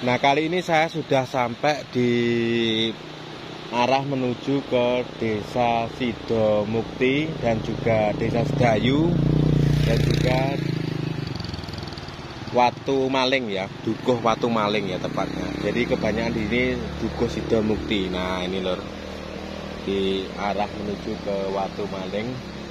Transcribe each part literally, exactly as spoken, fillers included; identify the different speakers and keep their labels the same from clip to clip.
Speaker 1: Nah, kali ini saya sudah sampai di arah menuju ke Desa Sidomukti dan juga Desa Sedayu dan juga Watu Maling ya, Dukuh Watu Maling ya tepatnya. Jadi kebanyakan di ini Dukuh Sidomukti. Nah, ini lor, di arah menuju ke Watu Maling.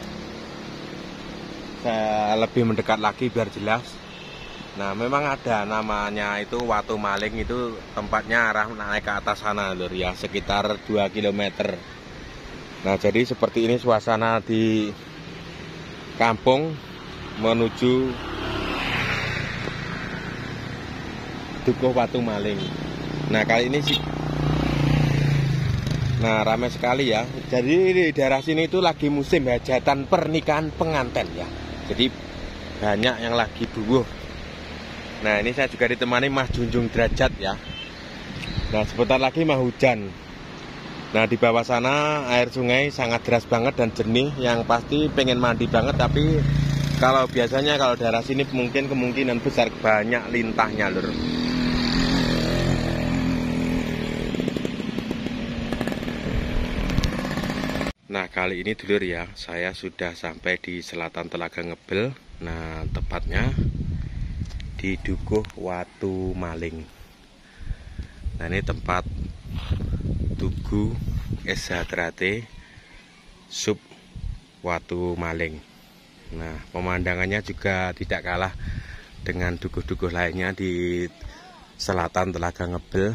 Speaker 1: Saya lebih mendekat lagi biar jelas. Nah, memang ada namanya itu Watu Maling, itu tempatnya arah naik ke atas sana lur ya, sekitar dua kilometer. Nah, jadi seperti ini suasana di kampung menuju Dukuh Watu Maling. Nah, kali ini sih Nah, ramai sekali ya. Jadi di daerah sini itu lagi musim hajatan pernikahan pengantin ya. Jadi banyak yang lagi buuh. Nah, ini saya juga ditemani Mas Junjung Derajat ya. Nah, sebentar lagi mau hujan. Nah, di bawah sana air sungai sangat deras banget dan jernih. Yang pasti pengen mandi banget. Tapi kalau biasanya kalau daerah sini mungkin kemungkinan besar banyak lintahnya lur. Nah, kali ini dulur ya, saya sudah sampai di selatan Telaga Ngebel. Nah, tepatnya di Dukuh Watu Maling. Nah, ini tempat Tugu S H Trate Sub Watu Maling. Nah, pemandangannya juga tidak kalah dengan dukuh-dukuh lainnya di selatan Telaga Ngebel.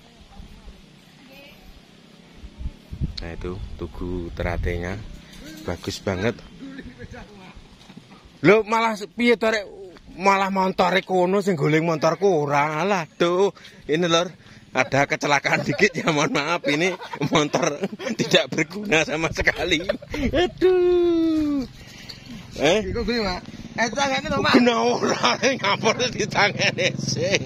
Speaker 1: Nah, itu Tugu Tratenya bagus banget. Loh, malah piye torek malah motor kono sing guling motorku ora. Alah tuh, ini lor, ada kecelakaan dikit ya, mohon maaf, ini motor tidak berguna sama sekali. Aduh. Eh,
Speaker 2: iku gue Mak. Eh, tangane to, Mak.
Speaker 1: Guna ora ngapur di tangane sih.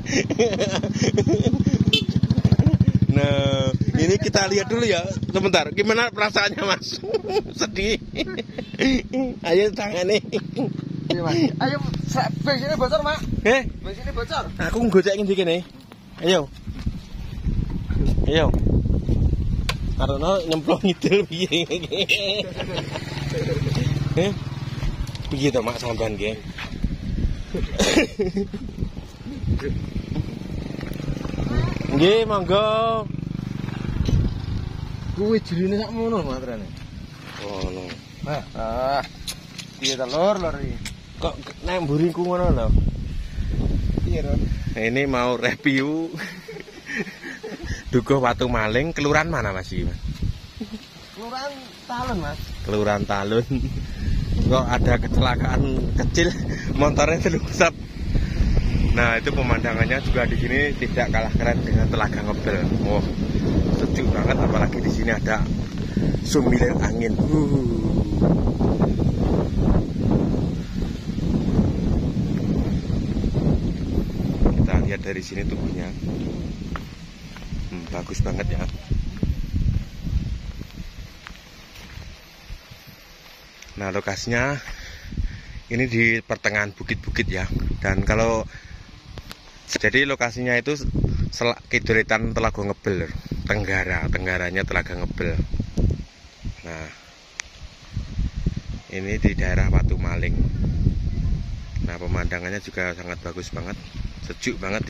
Speaker 1: Nah, ini kita lihat dulu ya. Sebentar, gimana perasaannya Mas? Sedih. Ayo tangane.
Speaker 2: Iya, Mas. Ayo, bensinnya bocor, Mak.
Speaker 1: Eh,
Speaker 2: Bensinnya bocor.
Speaker 1: aku nggocekin dikit nih. Ayo. Ayo. Karena nyemplung ngidul piye. Eh. Piye to Mak sampean nggih? Nggih, monggo.
Speaker 2: Kuwi jerine sak mono matrane.
Speaker 1: Oh, no.
Speaker 2: Nah, ah. Piye ta lor lor iki?
Speaker 1: Kok nek mburingku ngono lho.
Speaker 2: Piye, Ron?
Speaker 1: Ini mau review Dukuh Watu Maling, kelurahan mana Mas iki, Mas?
Speaker 2: Kelurahan Talun, Mas.
Speaker 1: Kelurahan Talun. Kok ada kecelakaan kecil, motornya terlusap. Nah, itu pemandangannya juga di sini tidak kalah keren dengan Telaga Ngebel. Wah, wow, sejuk banget, apalagi di sini ada sumilir angin. Uh. Kita lihat dari sini tubuhnya. Hmm, bagus banget ya. Nah, lokasinya ini di pertengahan bukit-bukit ya. Dan kalau jadi lokasinya itu kiduritan Telaga Ngebel, tenggara, tenggaranya Telaga Ngebel. Nah, ini di daerah Watu Maling. Nah, pemandangannya juga sangat bagus banget, sejuk banget.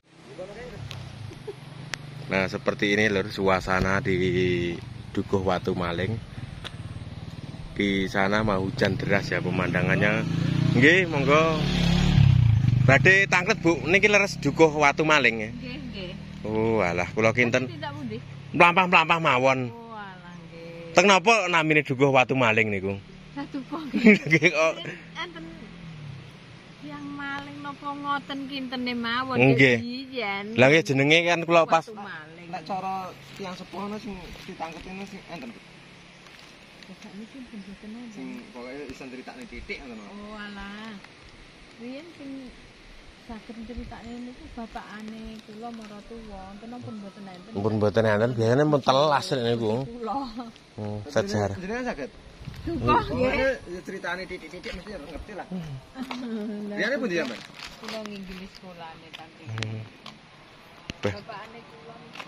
Speaker 1: Nah, seperti ini lur suasana di Dukuh Watu Maling. Di sana mau hujan deras ya pemandangannya. Nggih, monggo. Badhe tanglet Bu, niki leres Dukuh Watu Maling ya.
Speaker 3: Nggih, nggih.
Speaker 1: Oh, alah kula kinten.
Speaker 3: Tidak pundi?
Speaker 1: Mlampah-mlampah mawon.
Speaker 3: Oh, alah nggih.
Speaker 1: Teng napa namine Dukuh Watu Maling niku?
Speaker 3: Satu kok.
Speaker 1: Nggih kok.
Speaker 3: Enten yang maling napa ngoten kintene mawon
Speaker 1: Nggih.
Speaker 3: yen.
Speaker 1: Lah nggih jenenge kan kula pas
Speaker 3: Watu maling.
Speaker 2: Nek cara tiyang sepuh ana sing ditangkepin sing enten.
Speaker 3: Kok niki mboten ada.
Speaker 2: Sing pokoke iso critakne titik ngono.
Speaker 3: Oh, alah. Riyen sing saged critakne niku bapakane kula maratuwa, enten pun mboten enten.
Speaker 1: Pun mboten enten, biasane pun telas niku.
Speaker 3: Kula.
Speaker 1: Hmm, sejarah.
Speaker 2: Jenengan saged.
Speaker 3: Dukuh nggih.
Speaker 2: Pokoke critane titik-titik mesti harus ngerti lah. Riyane pundi sampean?
Speaker 3: Kula nginggili sekolahane tante.
Speaker 1: Beh.
Speaker 3: Bapakane kula niku.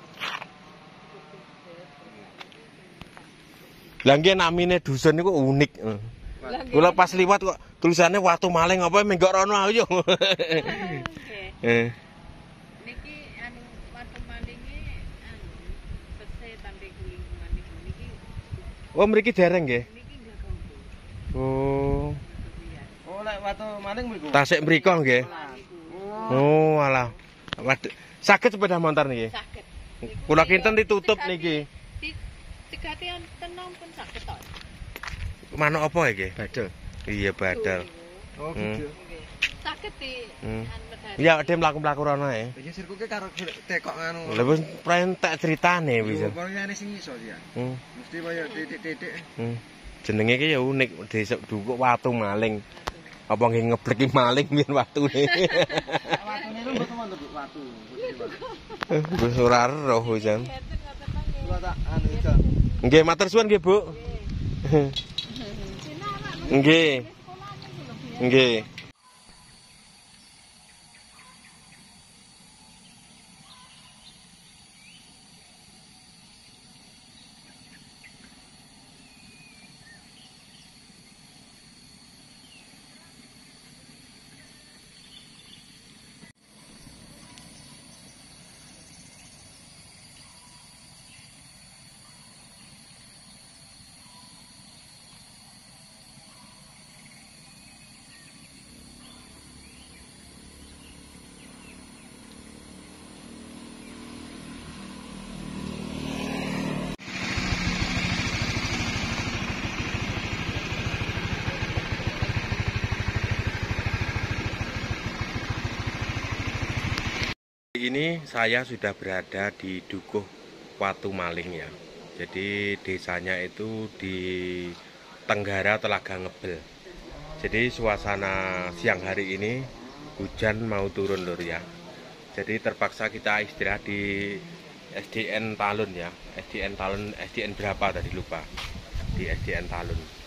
Speaker 1: Lah nggih namine dusun niku unik. Kula pas liwat kok tulisannya Watu Maling apa menggok rono ayo. Eh.
Speaker 3: Niki anu Watu Malinge anu pese tambe lingkungan niku niki.
Speaker 1: Oh mriki dereng nggih.
Speaker 3: Niki enggak kompo.
Speaker 1: Oh.
Speaker 2: Oh, lek Watu Maling mriku.
Speaker 1: Tasik mriko nggih. Oh, alah. Waduh. Saged sepeda motor niki.
Speaker 3: Saged.
Speaker 1: Kula kinten ditutup niki.
Speaker 3: Cegate wonten pun saged tok.
Speaker 1: Manuk apa iki?
Speaker 2: Badel.
Speaker 1: Iya badal.
Speaker 2: Oh,
Speaker 1: Hmm.
Speaker 2: gitu.
Speaker 3: Saged di
Speaker 1: Hmm.
Speaker 3: anu medali.
Speaker 1: Ya dem mlaku-mlaku rono ae.
Speaker 2: Iki sirkuke karo tekok nganu.
Speaker 1: Lha wis prentek critane wis.
Speaker 2: Pokoknya sing iso ya.
Speaker 1: Hmm.
Speaker 2: Mesti kaya titik-titik.
Speaker 1: Hmm. Jenenge iki ya unik, desa Dukuk Watu Maling. Apa nggih ngebleki maling yen watune.
Speaker 2: Watune lho mboten wonten Bu watu.
Speaker 1: Wis ora roh jan.
Speaker 2: Kula tak anu iso.
Speaker 1: Nggih matur suwun nggih, Bu. Nggih. Nggih. Ini saya sudah berada di Dukuh Watu Maling ya. Jadi desanya itu di Tenggara Telaga Ngebel. Jadi suasana siang hari ini hujan mau turun lur ya. Jadi terpaksa kita istirahat di S D N Talun ya. S D N Talun, S D N berapa tadi lupa. Di S D N Talun.